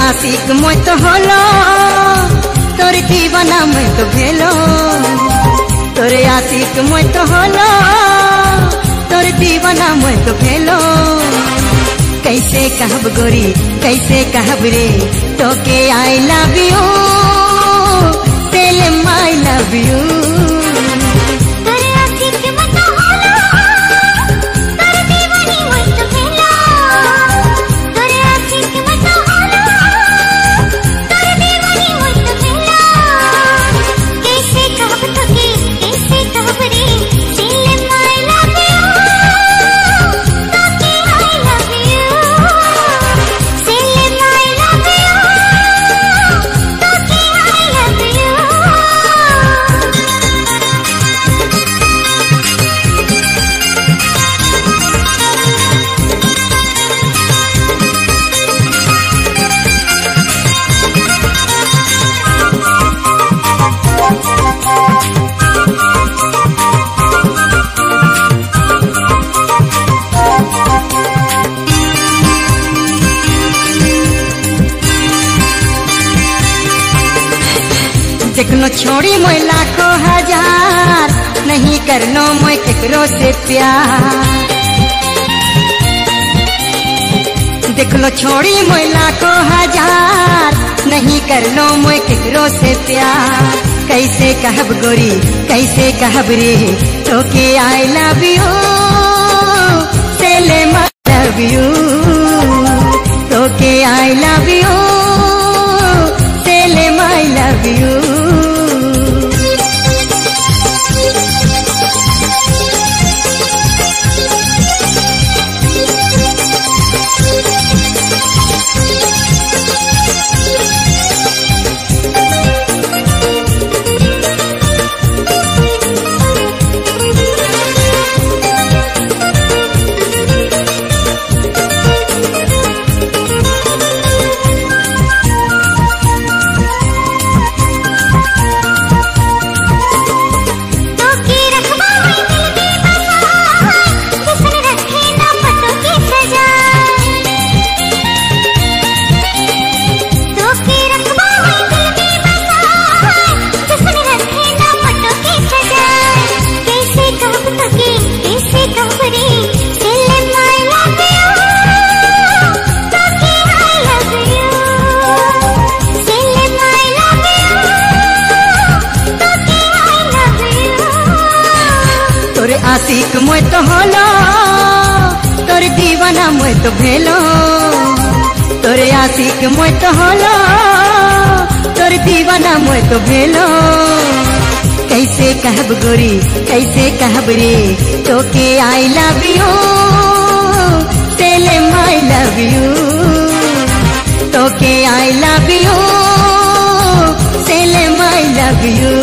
आशिक मैं तो होलो तोरे दीवाना मैं तो भेलो। तोरे आशिक मैं तो होलो तोरे दीवाना मैं तो भेलो। कैसे कहब गोरी कैसे कहब रे तो के आई लव यू टेल हिम आई लव यू। देखनो छोड़ी मैं लाखों हजार नहीं करनो मैं केकरो से प्यार। देखलो छोड़ी मैं लाखों हजार नहीं करनो मैं केकरो से प्यार। कैसे कहब गोरी कैसे कहब रे तो के आई लव यू टेल हिम आई लव यू। तो के आई लव यू टेल हिम आई लव यू। तोरे आशिक मैं तो होलो तोरे दीवाना मैं तो भेलो। तोरे आशिक मैं तो होलो तोरे दीवाना मैं तो भेलो। कैसे कहब गोरी कैसे कहब रे तो के आई लव यू टेल हिम आई लव यू। तो के आई लव यू टेल हिम आई लव यू।